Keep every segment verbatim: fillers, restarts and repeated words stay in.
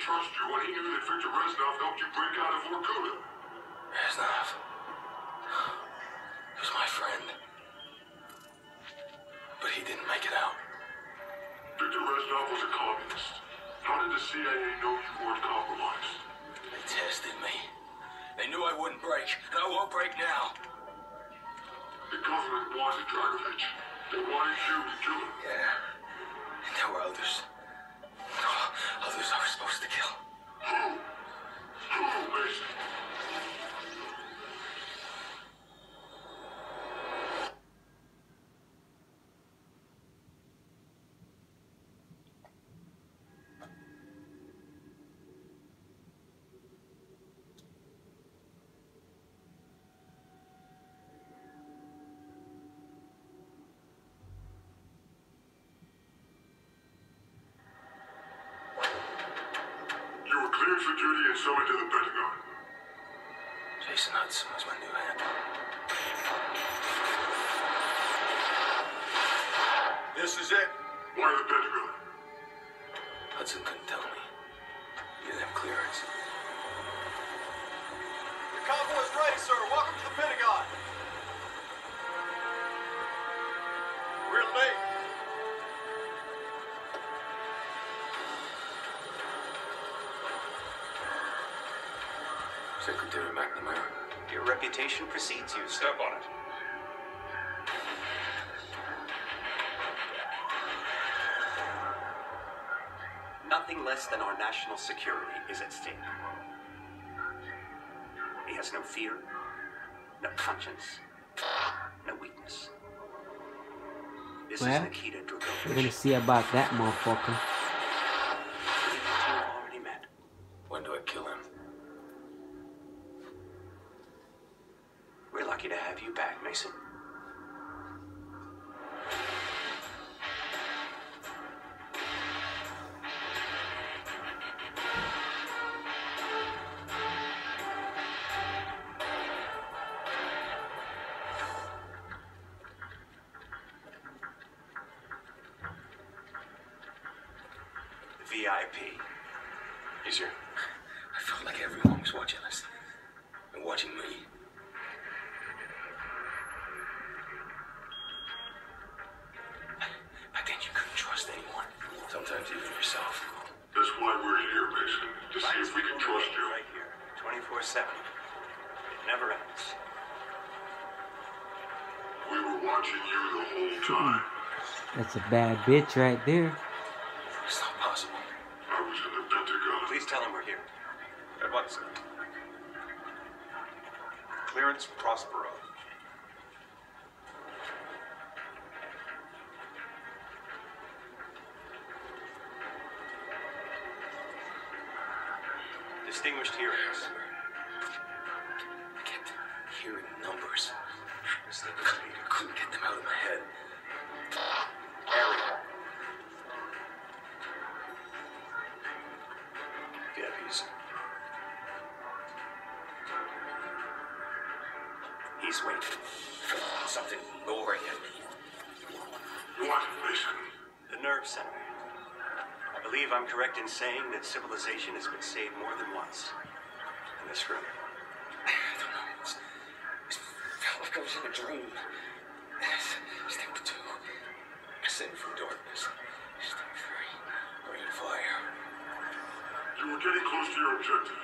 trust you when he knew that Victor Reznov helped you break out of Vorkuta? Reznov? He was my friend. But he didn't make it out. Victor Reznov was a communist. How did the C I A know you weren't compromised? They tested me. They knew I wouldn't break, and I won't break now. The government wanted Dragovich. They wanted you to kill him. Yeah. And there were others. Others I was supposed to kill. Who? Who, Mason? Cleared for duty and summoned to the Pentagon. Jason Hudson was my new hand. This is it. Why the Pentagon? Hudson couldn't tell me. He didn't have clearance. The convoy's ready, sir. Welcome to the Pentagon. We're late. Secretary McNamara. Your reputation precedes you. Step on it. Nothing less than our national security is at stake. He has no fear, no conscience, no weakness. This Well, is Nikita Dragovich. we're gonna see about that motherfucker. We have already met. When do I kill him? We're lucky to have you back, Mason. V I P. Easier. I felt like everyone was watching us. And watching me. Back then you couldn't trust anyone. Sometimes even yourself. That's why we're here, Mason. To see if we can trust you. Right here, twenty-four seven. It never ends. We were watching you the whole time. That's a bad bitch right there. It's not possible. I was in the Pentagon. Please tell him we're here. At once, sir. Clearance Prospero. Distinguished hearings. I kept hearing numbers. I couldn't get them out of my head. Area. V I Ps. He's waiting. Something lowering at me. What, Mason? The nerve center. I believe I'm correct in saying that civilization has been saved more than once. In this room. I don't know. It's, it's felt like I was in a dream. Step two. Ascend from darkness. Step three. Breathe fire. You were getting close to your objective.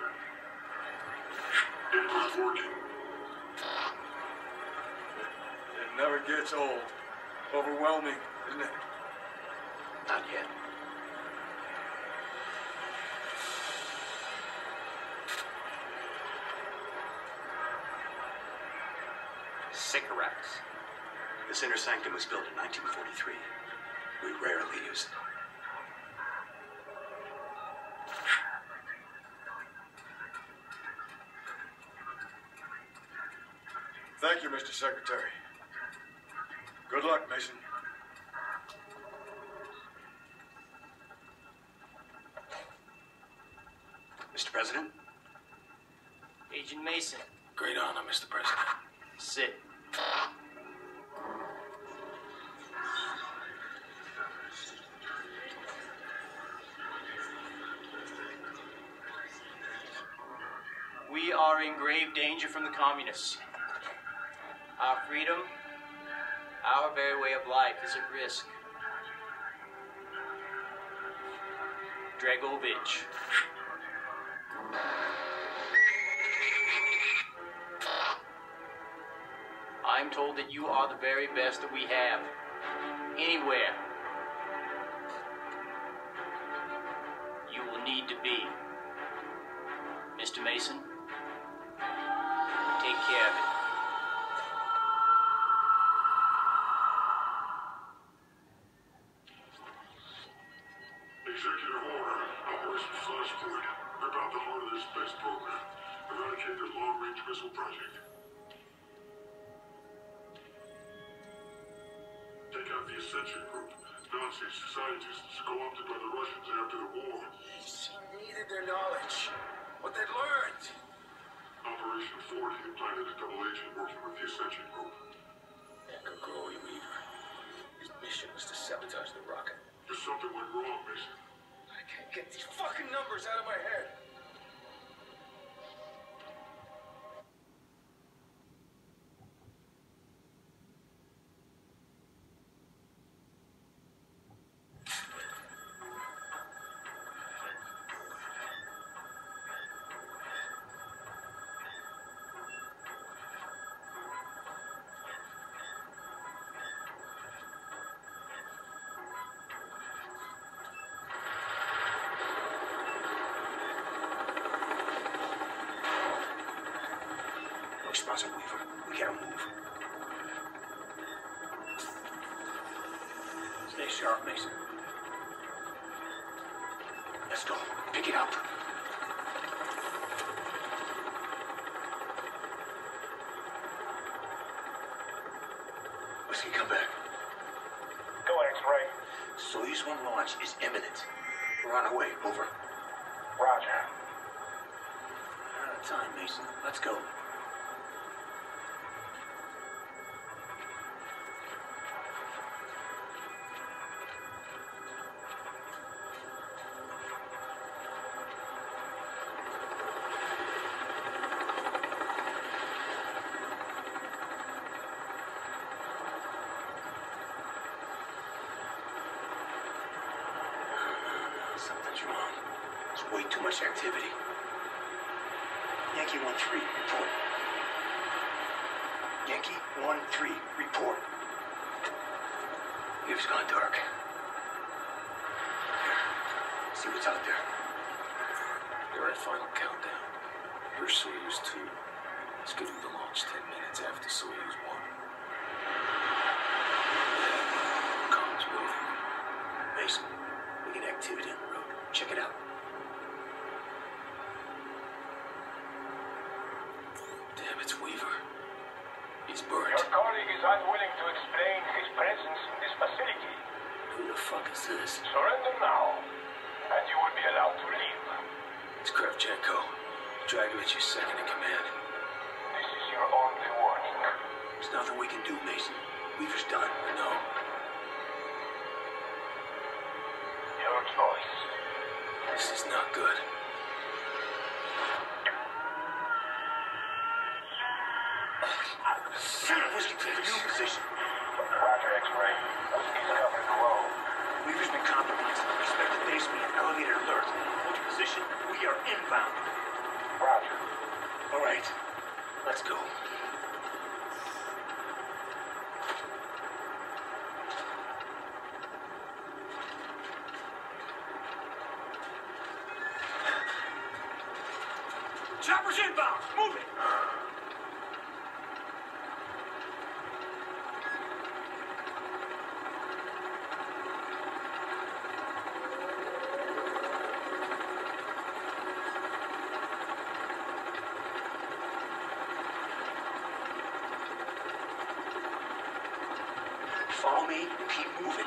It was working. It never gets old. Overwhelming, isn't it? Not yet. Sycorax. This inner sanctum was built in nineteen forty-three. We rarely use it. Thank you, Mister Secretary. Good luck, Mason. Mister President? Agent Mason, Great honor, Mister President. sit. We are in grave danger from the communists. Our freedom, our very way of life is at risk. Dragovich. I'm told that you are the very best that we have. Anywhere. You will need to be. Mister Mason, take care of it. Executive order. Operation Flashpoint. Rip out the heart of this space program. Eradicate their long-range missile project. Take out the Ascension Group. Nazis, scientists, co-opted by the Russians after the war. She needed their knowledge. What they'd learned. Operation Ford implanted a double agent working with the Ascension Group. Echo Glory Weaver. His mission was to sabotage the rocket. If something went wrong, Mason. I can't get these fucking numbers out of my head. Sponsor Weaver. We gotta move. Stay sharp, Mason. Let's go. Pick it up. Whiskey, come back. Go X-ray. Soyuz one launch is imminent. We're on our way. Over. Roger. Out of time, Mason. Let's go. Something's wrong. There's way too much activity. Yankee one three, report. Yankee one three, report. It's gone dark. Here, see what's out there. You're at final countdown. Here's Soyuz two. Scheduled to launch ten minutes after Soyuz one. Comms moving. Mason, we get activity on the road. Check it out. Damn, it's Weaver. He's burnt. Your colleague is unwilling to explain his presence in this facility. Who the fuck is this? Surrender now, and you will be allowed to leave. It's Kravchenko. Dragovich is second in command. This is your only warning. There's nothing we can do, Mason. Weaver's done. I know. Your choice. This is not good. Whiskey, take a new position. Roger, X-ray. Whiskey's covering the road. Weaver's been compromised. Expect the base be an elevator alert. Hold your position. We are inbound. Roger. All right. Let's go. Chopper's inbound! Move it! Follow me and keep moving.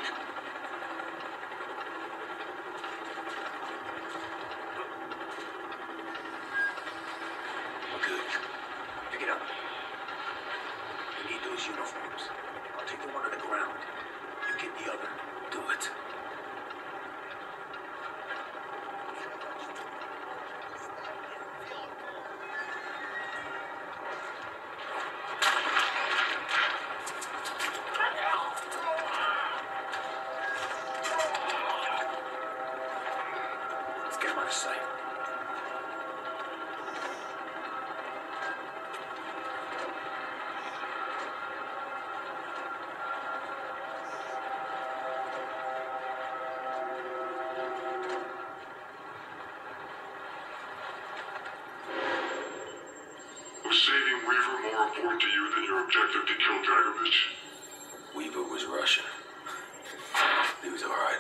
We're good. Pick it up. We need those uniforms. I'll take the one on the ground. You get the other. Do it. sight. Was saving Weaver more important to you than your objective to kill Dragovich? Weaver was Russian. He was alright.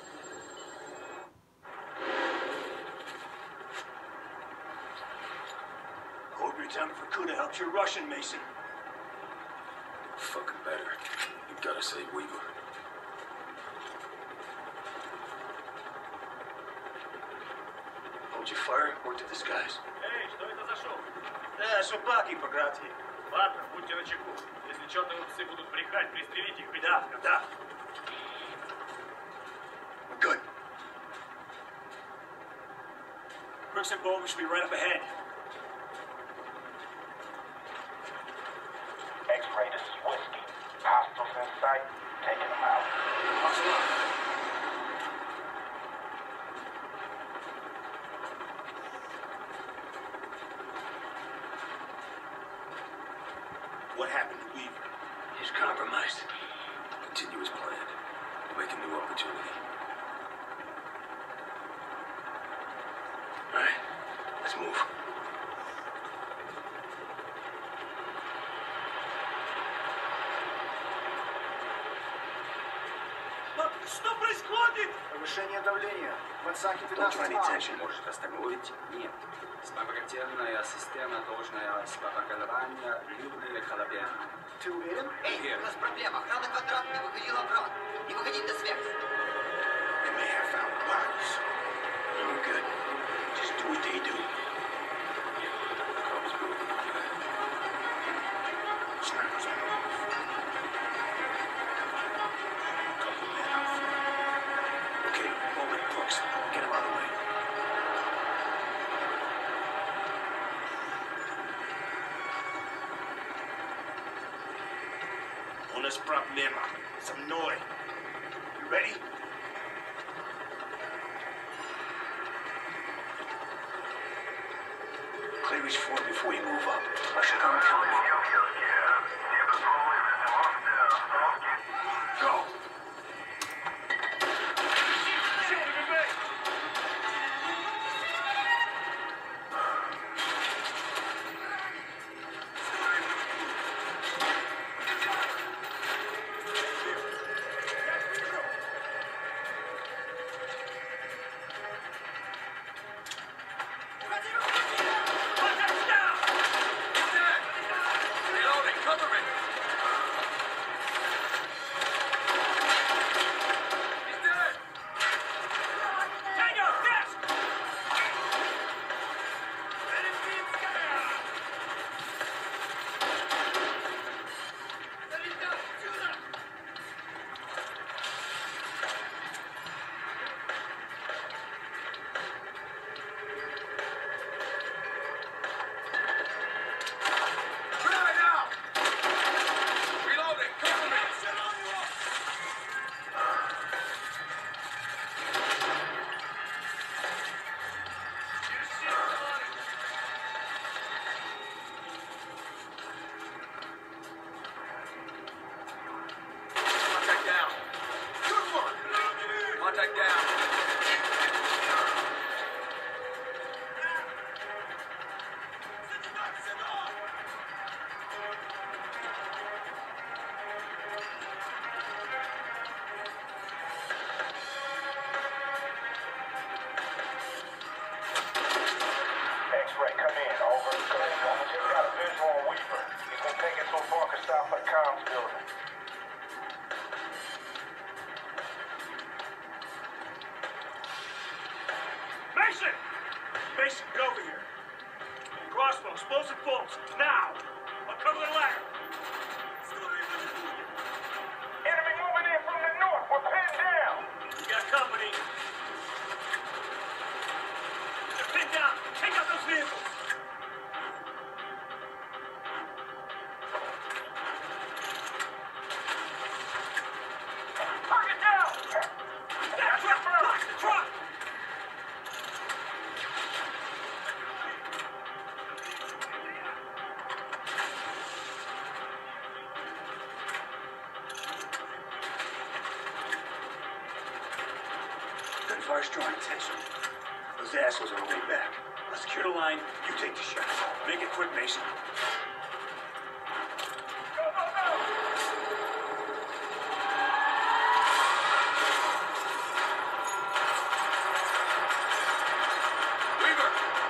Hope you're telling me Fukuda helped your Russian, Mason. Fucking better. You gotta save Weaver. Hold your fire, work to disguise. Эй, что это за шоу? Да, собаки по графии. Ладно, будьте начеку. Если чертовы псы будут брехать, пристрелите их. Да, да. We're good. Brooks and Bowman should be right up ahead. X-ray, this is Whiskey. Hostiles in sight. Taking them out. Hustle up. What happened to Weaver? He's compromised. Continue as planned. Make a new opportunity. All right, let's move. Что происходит? Повышение давления. Вансаки Don't try any tension. Может остановить? Нет. Вспомогательная система должна вспомогательная любые колебания. Ты уверен? Эй, у нас проблема. Охрана квадрат не выходила обратно. Не выходить до связи. They may have found bodies. You're good. Just do what they do. Snipers on the roof. Couple men out front. Okay, Bowman, Brooks, get him out of the way. У нас проблема. Со мной. You ready? Clear each floor before you move up. I should come kill me. Go! Reloading, cover me! He's dead! Tango, desk! Grenade out! Reloading, cover me! Contact down. Good one! Contact down. X-ray, come in. Over. Just got a visual on Weaver. He's been taken to a bunker south of the comms building. Mason! Mason, get over here. Crossbow, explosive bolts, now! I'll cover the ladder. Enemy moving in from the north. We're pinned down. We got company. They're pinned down. Take out those vehicles. Target down! That truck! Block the truck! Fire's drawing attention. Those assholes are on their way back. I'll secure the line, you take the shot. Make it quick, Mason. Go, go, go! Weaver!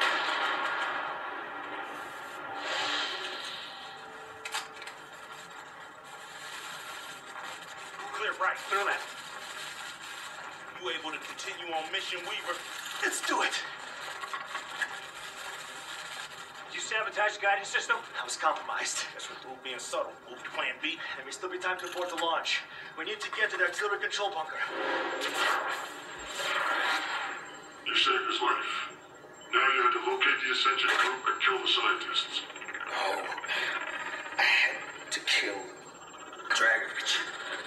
Clear, Bright. Clear left. You able to continue on mission, Weaver? Let's do it! You sabotage the guidance system? I was compromised. That's what move being subtle. Move to plan B. There may still be time to abort the launch. We need to get to the artillery control bunker. You saved his life. Now you have to locate the Ascension group and kill the scientists. No. I had to kill Dragovich.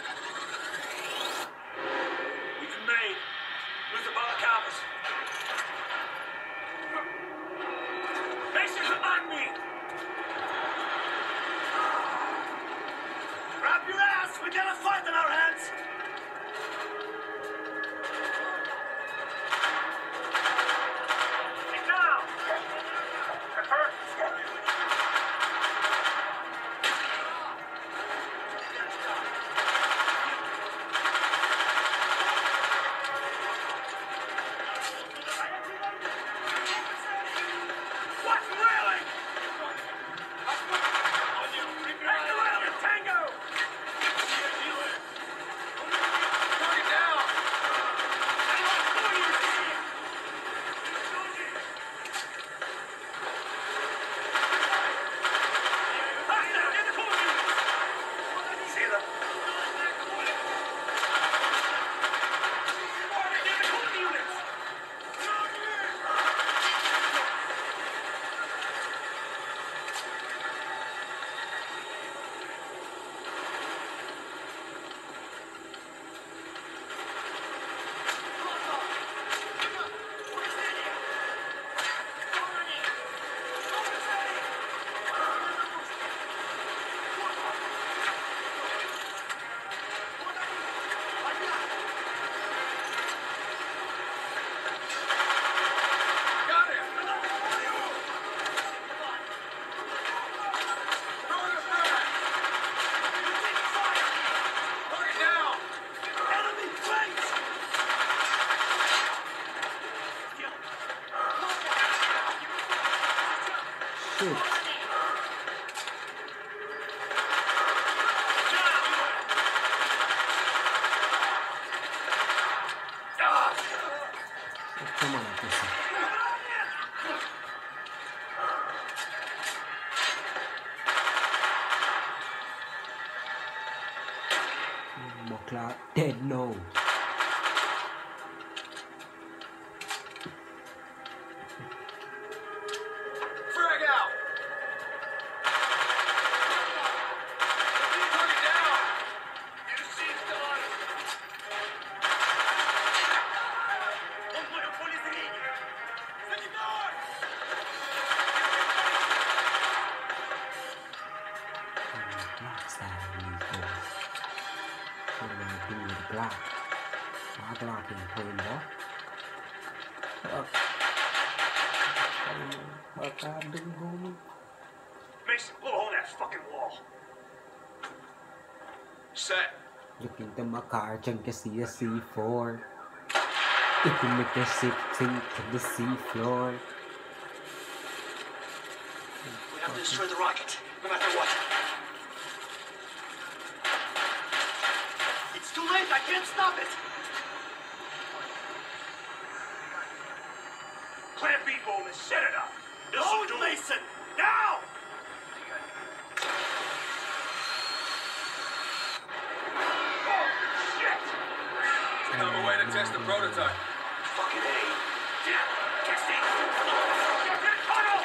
We've made. Lose the Balaclavas. Mason, on me! Grab your ass! We got a fight in our hands! Take down! Confirm. What's really? Back to Island, Tango! Target down! Hostile, in the corner! See them? In the corner units! Got him! Throwing a frag! Target down! Enemy flanks! Shit. Come on, pussy. McLeod dead no. Frag out! Target down! You see still on it. Он понял, поле зрения. Санитар! Black style these boys. What do I do with black? My black is plain boy. Fuck. Fuck I do, homie. Mason, blow a hole in that fucking wall. Set. Look into my car, chunk can see a C four. It can make the ship sink to the sea floor. We have to destroy the rocket, no matter what. It's too late, I can't stop it! Plan B, Bowman, set it up! Load Mason! Now! Oh, shit! Another way to test the prototype. Fucking A. Yeah, testing! Get in tunnel!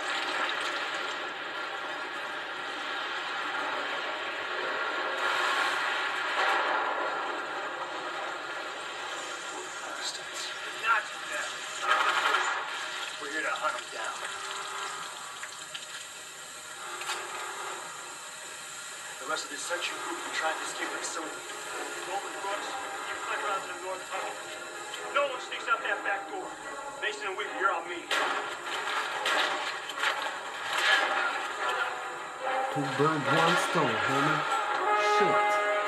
Bastards. Not them. We're here to hunt them down. The rest of the section group will try to escape the facility. Roman Brooks, you climb around to the north tunnel. No one sneaks out that about me. Two birds, one stone, homie. Shit.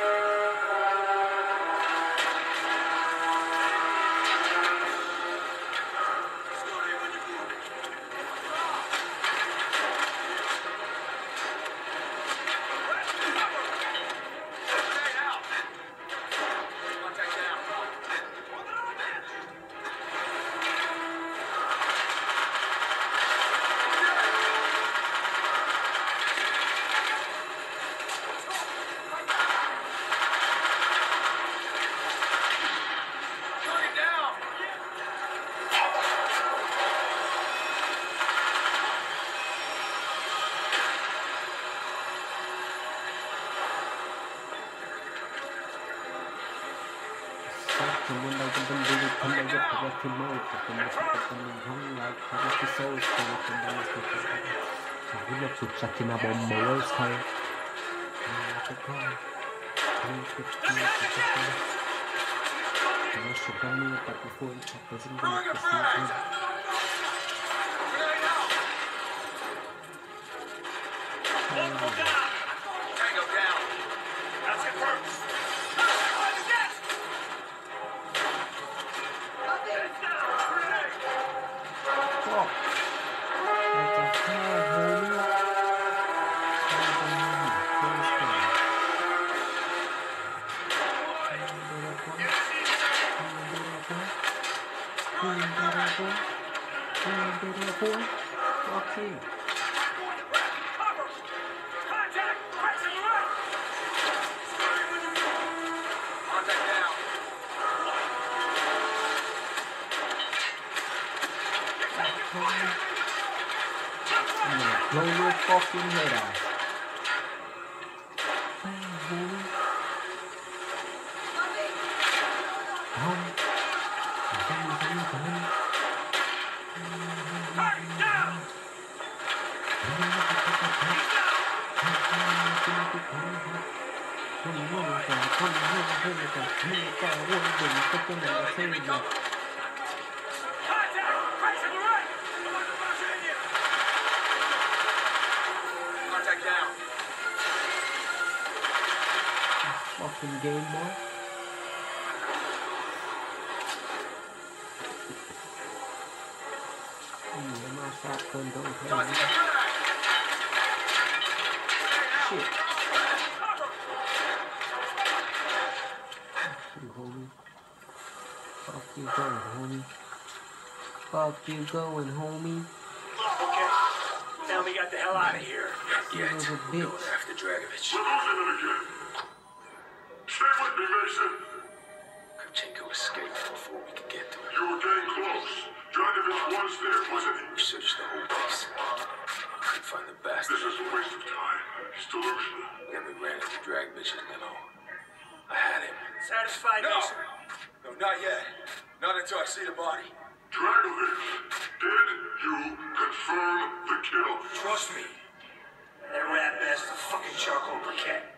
Zaczyna bombowska. Szukamy ataków blow your fucking head off. Fucking game boy. Mm, my shotgun don't play. Shit. You homie. Fuck you going, homie. Fuck you going, homie. Okay. Now we got the hell out of here. You Yet. little Going bitch. after Dragovich. We're losing it again. Stay with me, Mason. Kravchenko escaped before we could get to him. You were getting close. Dragovich was there, wasn't he? We searched the whole place. Couldn't find the bastard. This is a waste of time. He's delusional. Then we ran into Dragovich's limo. I had him. Satisfied, No! Mason? No, not yet. Not until I see the body. Dragovich, did you confirm the kill? Trust me. That rat bastard fucking charcoal briquette.